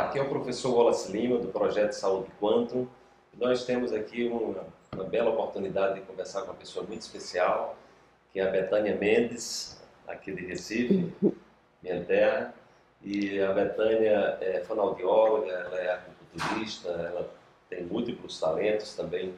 Aqui é o professor Wallace Lima, do Projeto Saúde Quantum. Nós temos aqui uma bela oportunidade de conversar com uma pessoa muito especial, que é a Betânia Mendes, aqui de Recife, minha terra. E a Betânia é fonoaudióloga, ela é acupunturista, ela tem múltiplos talentos também,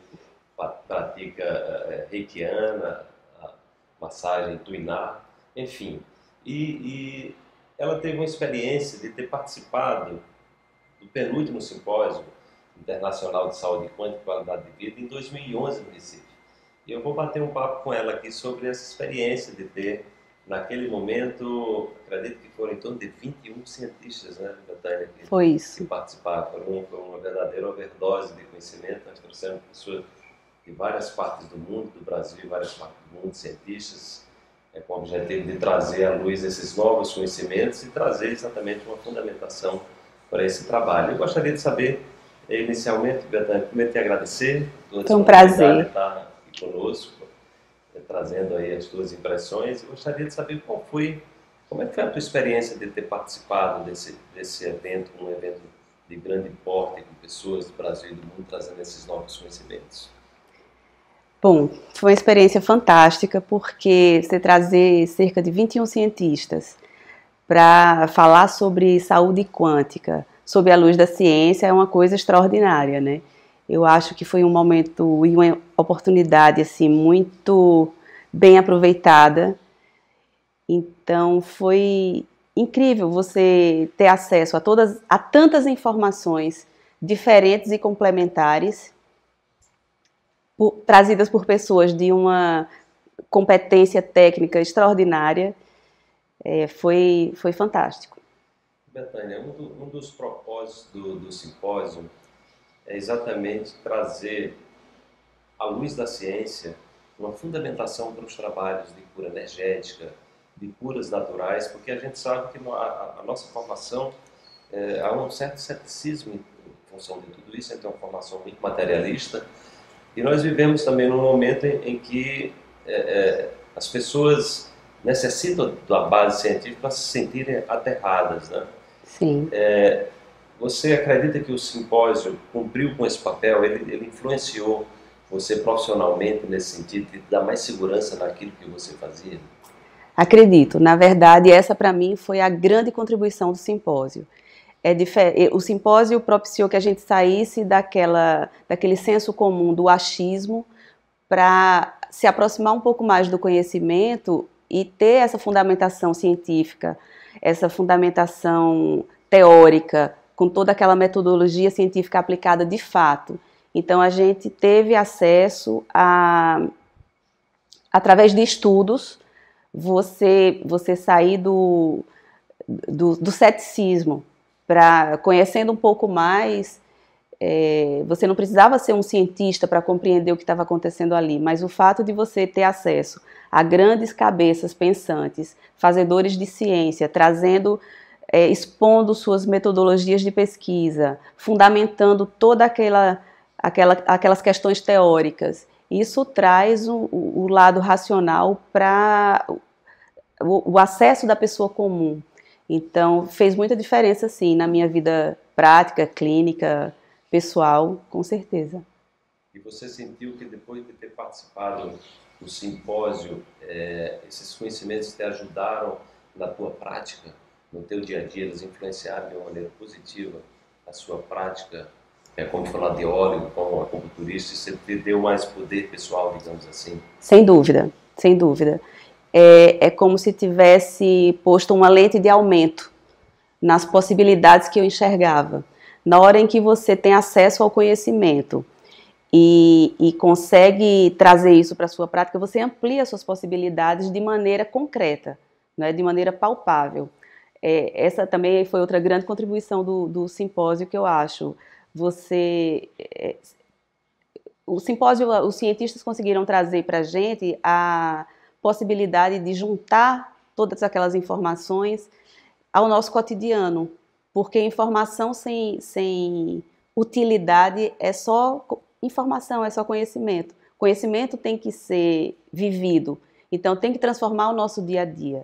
pratica reikiana, a massagem tuiná, enfim. E ela teve uma experiência de ter participado do penúltimo simpósio internacional de saúde quântica e qualidade de vida em 2011 no Recife. E eu vou bater um papo com ela aqui sobre essa experiência de ter, naquele momento, acredito que foram em torno de 21 cientistas, né, Betânia, que participaram. Foi uma verdadeira overdose de conhecimento. Nós trouxemos pessoas de várias partes do mundo, do Brasil e várias partes do mundo, cientistas, com o objetivo de trazer à luz esses novos conhecimentos e trazer exatamente uma fundamentação para esse trabalho. Eu gostaria de saber, inicialmente, Betânia, primeiro te agradecer pela disponibilidade de estar aqui conosco, trazendo aí as tuas impressões. Eu gostaria de saber como é que foi a tua experiência de ter participado desse evento, um evento de grande porte, com pessoas do Brasil e do mundo trazendo esses novos conhecimentos. Bom, foi uma experiência fantástica, porque você trazer cerca de 21 cientistas para falar sobre saúde quântica, sob a luz da ciência, é uma coisa extraordinária, né? Eu acho que foi um momento e uma oportunidade assim, muito bem aproveitada. Então, foi incrível você ter acesso a tantas informações diferentes e complementares, trazidas por pessoas de uma competência técnica extraordinária. Foi fantástico. Betânia, um dos propósitos do simpósio é exatamente trazer à luz da ciência uma fundamentação para os trabalhos de cura energética, de curas naturais, porque a gente sabe que a nossa formação, há um certo ceticismo em função de tudo isso, então é uma formação muito materialista, e nós vivemos também num momento em que as pessoas necessitam da base científica para se sentirem aterradas, né? Sim. Você acredita que o simpósio cumpriu com esse papel? Ele influenciou você profissionalmente nesse sentido de dar mais segurança naquilo que você fazia? Acredito. Na verdade, essa para mim foi a grande contribuição do simpósio. O simpósio propiciou que a gente saísse daquele senso comum do achismo para se aproximar um pouco mais do conhecimento e ter essa fundamentação científica, essa fundamentação teórica, com toda aquela metodologia científica aplicada de fato. Então, a gente teve acesso através de estudos, você sair do ceticismo, conhecendo um pouco mais. Você não precisava ser um cientista para compreender o que estava acontecendo ali, mas o fato de você ter acesso a grandes cabeças pensantes, fazedores de ciência, expondo suas metodologias de pesquisa, fundamentando toda aquelas questões teóricas, isso traz o lado racional para o acesso da pessoa comum. Então, fez muita diferença, sim, na minha vida prática, clínica, pessoal, com certeza. E você sentiu que depois de ter participado do simpósio, esses conhecimentos te ajudaram na tua prática, no teu dia a dia, eles influenciaram de uma maneira positiva a sua prática como fonoaudiólogo, como acupunturista, e você te deu mais poder pessoal, digamos assim? Sem dúvida, sem dúvida. É como se tivesse posto uma lente de aumento nas possibilidades que eu enxergava. Na hora em que você tem acesso ao conhecimento e consegue trazer isso para a sua prática, você amplia suas possibilidades de maneira concreta, né, de maneira palpável. Essa também foi outra grande contribuição do simpósio, que eu acho. O simpósio, os cientistas conseguiram trazer para a gente a possibilidade de juntar todas aquelas informações ao nosso cotidiano, porque informação sem utilidade é só informação, é só conhecimento. Conhecimento tem que ser vivido, então tem que transformar o nosso dia a dia.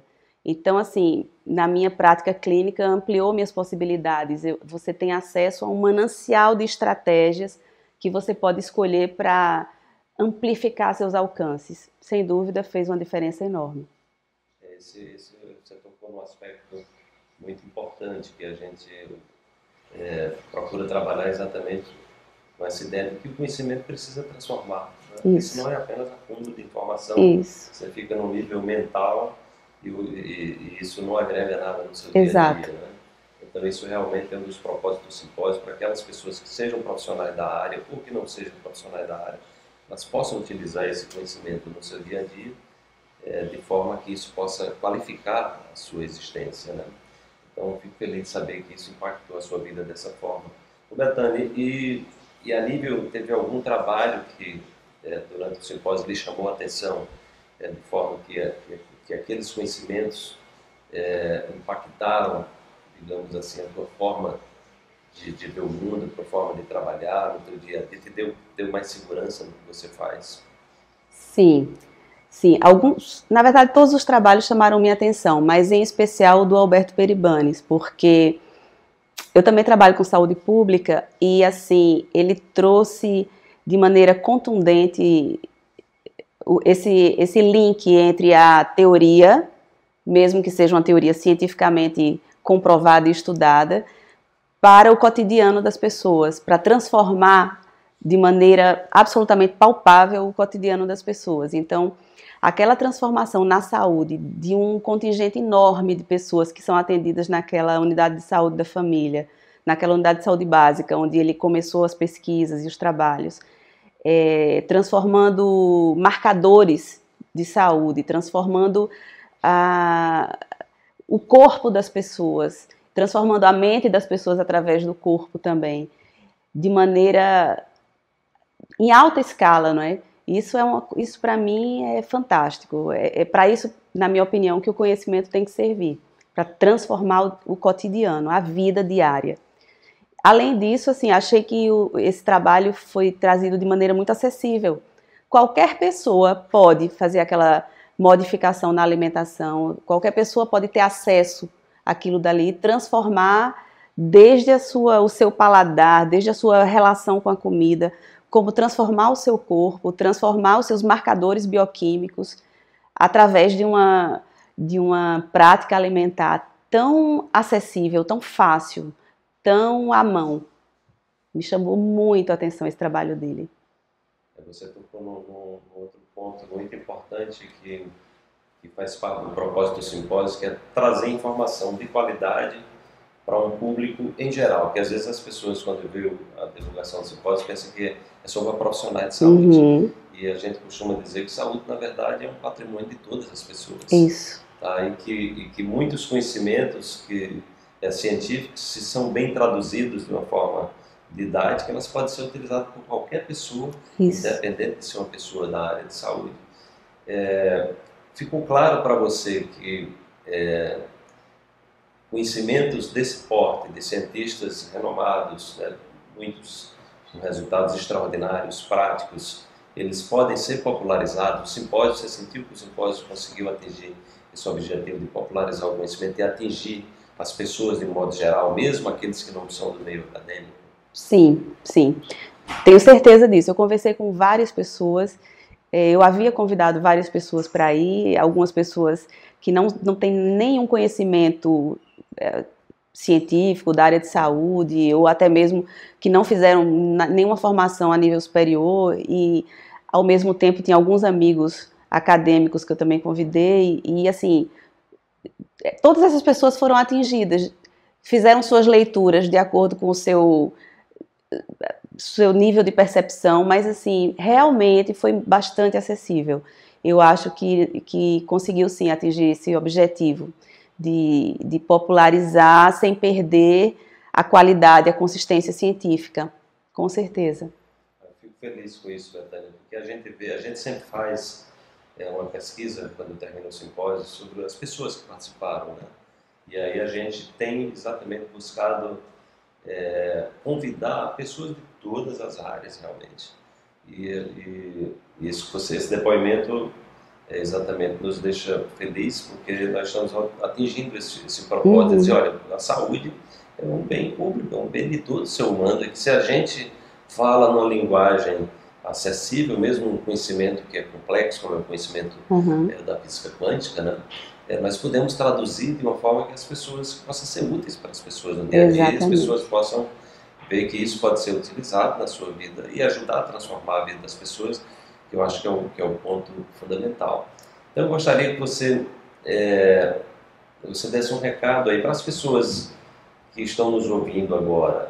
Então, assim, na minha prática clínica, ampliou minhas possibilidades. Você tem acesso a um manancial de estratégias que você pode escolher para amplificar seus alcances. Sem dúvida, fez uma diferença enorme. Você tocou num aspecto muito importante que a gente procura trabalhar exatamente com essa ideia de que o conhecimento precisa transformar. Né? Isso não é apenas acúmulo de informação. Isso. Você fica num nível mental e isso não agrega nada no seu dia a dia. Né? Então isso realmente é um dos propósitos do simpósio, para aquelas pessoas que sejam profissionais da área ou que não sejam profissionais da área, elas possam utilizar esse conhecimento no seu dia a dia, de forma que isso possa qualificar a sua existência. Né? Então, eu fico feliz de saber que isso impactou a sua vida dessa forma. O Bethânia, e a nível, teve algum trabalho que durante o simpósio lhe chamou a atenção, de forma que aqueles conhecimentos impactaram, digamos assim, a tua forma de ver o mundo, a tua forma de trabalhar no teu dia a dia, te deu mais segurança no que você faz? Sim. Sim, na verdade todos os trabalhos chamaram minha atenção, mas em especial o do Alberto Peribanes, porque eu também trabalho com saúde pública e assim, ele trouxe de maneira contundente esse link entre a teoria, mesmo que seja uma teoria cientificamente comprovada e estudada, para o cotidiano das pessoas, para transformar de maneira absolutamente palpável o cotidiano das pessoas. Então, aquela transformação na saúde de um contingente enorme de pessoas que são atendidas naquela unidade de saúde da família, naquela unidade de saúde básica, onde ele começou as pesquisas e os trabalhos, transformando marcadores de saúde, transformando o corpo das pessoas, transformando a mente das pessoas através do corpo também, de maneira em alta escala, não é? Isso para mim é fantástico. É para isso, na minha opinião, que o conhecimento tem que servir, para transformar o cotidiano, a vida diária. Além disso, assim, achei que esse trabalho foi trazido de maneira muito acessível. Qualquer pessoa pode fazer aquela modificação na alimentação, qualquer pessoa pode ter acesso àquilo dali, transformar desde o seu paladar, desde a sua relação com a comida, como transformar o seu corpo, transformar os seus marcadores bioquímicos através de uma prática alimentar tão acessível, tão fácil, tão à mão. Me chamou muito a atenção esse trabalho dele. Você tocou num outro ponto muito importante que faz parte do propósito do simpósio, que é trazer informação de qualidade para um público em geral, que às vezes as pessoas, quando vê a divulgação do simpósio, pensam que é sobre profissionais de saúde. Uhum. E a gente costuma dizer que saúde, na verdade, é um patrimônio de todas as pessoas. Isso. Tá? E que muitos conhecimentos científicos, se são bem traduzidos de uma forma didática, elas podem ser utilizadas por qualquer pessoa, independente de ser uma pessoa da área de saúde. Ficou claro para você que conhecimentos desse porte, de cientistas renomados, né, muitos com resultados extraordinários, práticos, eles podem ser popularizados? O simpósio, você sentiu que o simpósio conseguiu atingir esse objetivo de popularizar o conhecimento e atingir as pessoas de um modo geral, mesmo aqueles que não são do meio acadêmico? Sim, sim. Tenho certeza disso. Eu conversei com várias pessoas, eu havia convidado várias pessoas para ir, algumas pessoas que não têm nenhum conhecimento científico da área de saúde, ou até mesmo que não fizeram nenhuma formação a nível superior, e ao mesmo tempo tinha alguns amigos acadêmicos que eu também convidei, e assim, todas essas pessoas foram atingidas, fizeram suas leituras de acordo com o seu nível de percepção, mas assim, realmente foi bastante acessível. Eu acho que conseguiu sim atingir esse objetivo de popularizar sem perder a qualidade, a consistência científica, com certeza. Eu fico feliz com isso, Bethânia, porque a gente sempre faz uma pesquisa, quando termina o simpósio, sobre as pessoas que participaram, né? E aí a gente tem exatamente buscado convidar pessoas de todas as áreas, realmente. E esse depoimento exatamente nos deixa feliz, porque nós estamos atingindo esse propósito de dizer, olha, a saúde é um bem público, é um bem de todo ser humano, e que se a gente fala numa linguagem acessível, mesmo um conhecimento que é complexo, como é o conhecimento da física quântica, né? Nós podemos traduzir de uma forma que as pessoas possam ser úteis para as pessoas no dia a dia, e as pessoas possam ver que isso pode ser utilizado na sua vida e ajudar a transformar a vida das pessoas, que eu acho que é o ponto fundamental. Então eu gostaria que você desse um recado aí para as pessoas que estão nos ouvindo agora.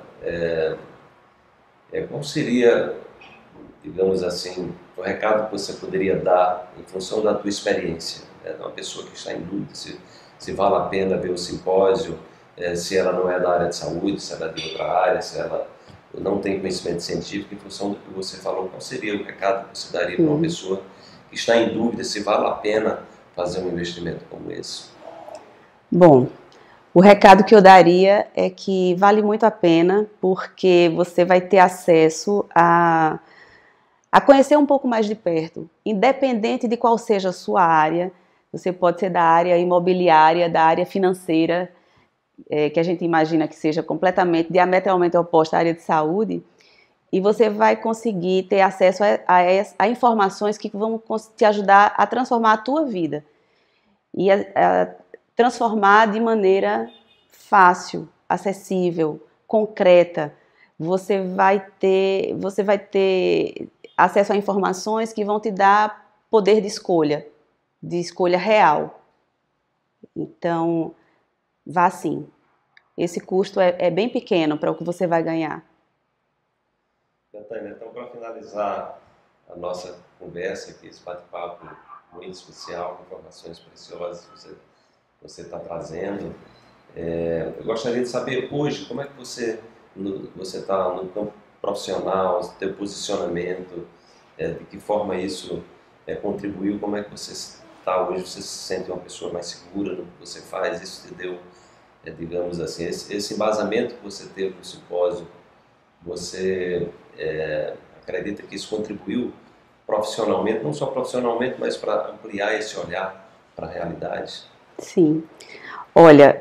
Qual seria, digamos assim, o recado que você poderia dar em função da tua experiência? Uma pessoa que está em dúvida se vale a pena ver o simpósio, se ela não é da área de saúde, se ela é de outra área, se ela não tem conhecimento científico, em função do que você falou, qual seria o recado que você daria para uma pessoa que está em dúvida se vale a pena fazer um investimento como esse? Bom, o recado que eu daria é que vale muito a pena, porque você vai ter acesso a conhecer um pouco mais de perto, independente de qual seja a sua área. Você pode ser da área imobiliária, da área financeira, que a gente imagina que seja completamente, diametralmente oposta à área de saúde, e você vai conseguir ter acesso a informações que vão te ajudar a transformar a tua vida, e a transformar de maneira fácil, acessível, concreta. Você vai ter acesso a informações que vão te dar poder de escolha real. Então, vá sim. Esse custo é bem pequeno para o que você vai ganhar. Betânia, então, para finalizar a nossa conversa aqui, esse bate-papo muito especial, com informações preciosas que você está trazendo, eu gostaria de saber hoje como é que você está no campo profissional, seu posicionamento, de que forma isso contribuiu, como é que você está hoje, você se sente uma pessoa mais segura no que você faz, isso te deu, digamos assim, esse embasamento que você teve no simpósio, você acredita que isso contribuiu profissionalmente, não só profissionalmente, mas para ampliar esse olhar para a realidade? Sim. Olha,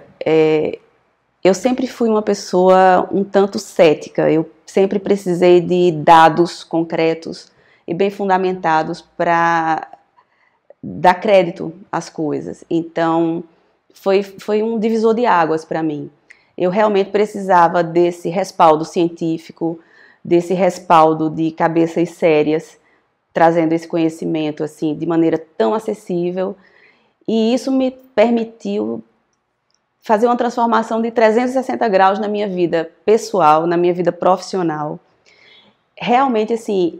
eu sempre fui uma pessoa um tanto cética. Eu sempre precisei de dados concretos e bem fundamentados para dar crédito às coisas. Então, foi um divisor de águas para mim. Eu realmente precisava desse respaldo científico, desse respaldo de cabeças sérias, trazendo esse conhecimento assim de maneira tão acessível. E isso me permitiu fazer uma transformação de 360 graus na minha vida pessoal, na minha vida profissional. Realmente, assim,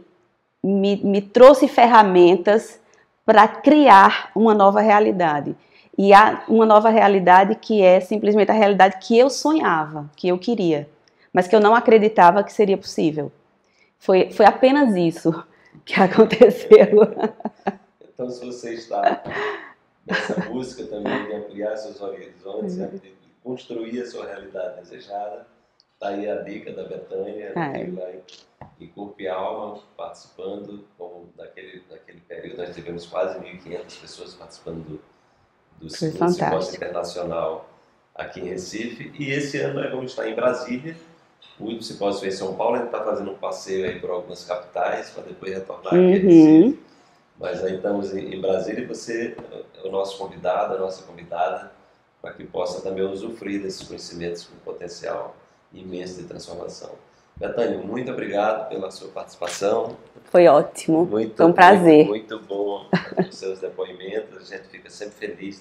me trouxe ferramentas para criar uma nova realidade. E há uma nova realidade que é simplesmente a realidade que eu sonhava, que eu queria, mas que eu não acreditava que seria possível. Foi apenas isso que aconteceu. Então, se você está nessa busca também de ampliar seus horizontes, de construir a sua realidade desejada, está aí a dica da Betânia, que vai em corpo e alma participando, como naquele período nós tivemos quase 1.500 pessoas participando do simpósio internacional aqui em Recife, e esse ano nós vamos estar em Brasília. O simpósio foi em São Paulo, a gente está fazendo um passeio aí por algumas capitais para depois retornar aqui a Recife. Mas aí estamos em Brasília e você é o nosso convidado, a nossa convidada, para que possa também usufruir desses conhecimentos com potencial imenso de transformação. Betânia, muito obrigado pela sua participação. Foi ótimo, foi um prazer. Muito bom os seus depoimentos, a gente fica sempre feliz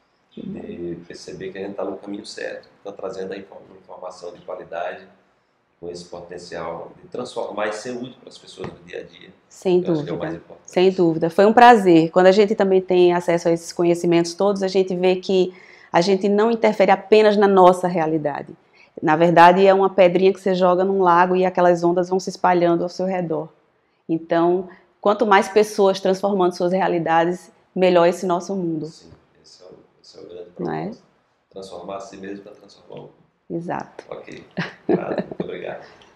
de perceber que a gente está no caminho certo, está trazendo a informação de qualidade, com esse potencial de transformar e ser útil para as pessoas do dia a dia. Sem dúvida. Acho que é o mais importante. Sem dúvida. Foi um prazer. Quando a gente também tem acesso a esses conhecimentos todos, a gente vê que a gente não interfere apenas na nossa realidade. Na verdade, é uma pedrinha que você joga num lago e aquelas ondas vão se espalhando ao seu redor. Então, quanto mais pessoas transformando suas realidades, melhor esse nosso mundo. Sim, esse é o grande propósito. Transformar a si mesmo para transformar o mundo. Exato. Ok. Muito obrigado.